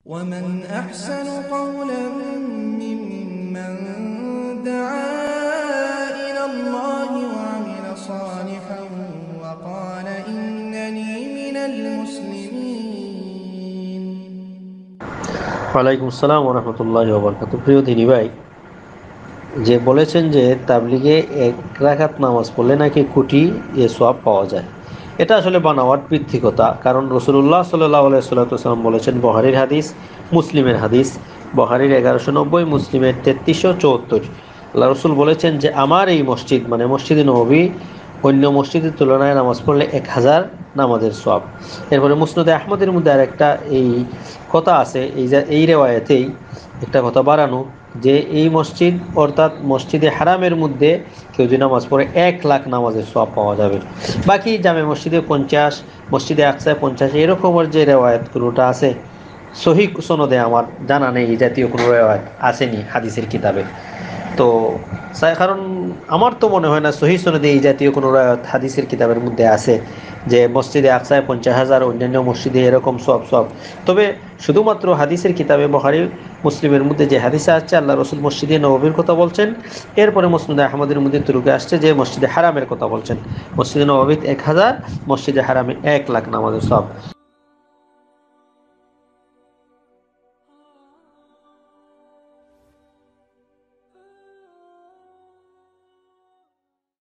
ومن أحسن قولا ممن دعا إلى الله وعمل صالحا وقال إنني من المسلمين। ওয়ালাইকুম আসসালাম ওয়া রাহমাতুল্লাহি ওয়া বারাকাতুহু। প্রিয় দিনী ভাই, যে বলেছেন যে তাবলিগে এক রাকাত নামাজ পড়লে নাকি কোটি সওয়াব পাওয়া যায়, এটা আসলে বানাওয়াট ভিত্তিকতা। কারণ রাসূলুল্লাহ সাল্লাল্লাহু আলাইহি ওয়াসাল্লাম বলেছেন, বুখারীর হাদিস, মুসলিমের হাদিস, বুখারীর 1190, মুসলিমের 3374, আল্লাহ রাসূল বলেছেন যে আমার এই মসজিদ মানে মসজিদে নববী অন্য মসজিদের তুলনায় নামাজ পড়লে 1000 নামাজের সওয়াব। এরপরে মুসনাদে আহমদের মধ্যে আর একটা এই কথা আছে, এই রেওয়ায়েতেই একটা কথা বাড়ানো, যে এই মসজিদ অর্থাৎ মসজিদে হারামের মধ্যে কেউ যদি নামাজ পড়ে 1,00,000 নামাজের সওয়াব পাওয়া যাবে। বাকি জামে মসজিদে 50, মসজিদে আকসায় 50, এরকমের যে রেওয়ায়েতগুলোটা আছে সহিহ সনদে আমার জানা নেই এই জাতীয় কোনো রেওয়ায়েত আসেনি হাদিসের কিতাবে। তো কারণ আমার তো মনে হয় না সহিহ সনদে এই জাতীয় কোনো রেওয়ায়েত হাদিসের কিতাবের মধ্যে আছে যে মসজিদে আকসায় 50,000, অন্যান্য মসজিদে এরকম সব। তবে শুধুমাত্র হাদিসের কিতাবে বুখারী, মুসলিমের মধ্যে যে হাদিসে আসছে আল্লাহ রসুল মসজিদে নববীর কথা বলছেন, এরপরে মুসনাদে আহমদের মধ্যে তুরুকে আসছে যে মসজিদে হারামের কথা বলছেন। মসজিদে নববীতে 1000, মসজিদে হারামে 1,00,000 নামাজের সওয়াব।